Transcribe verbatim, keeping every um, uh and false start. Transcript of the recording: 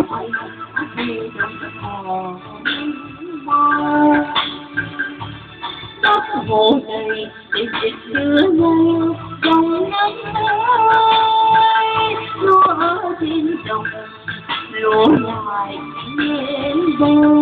phải thì đừng hò bao đất hồ đầy để dịch đưa nhau dòng nắng ơi lúa ở trên đồng lúa lại trên bờ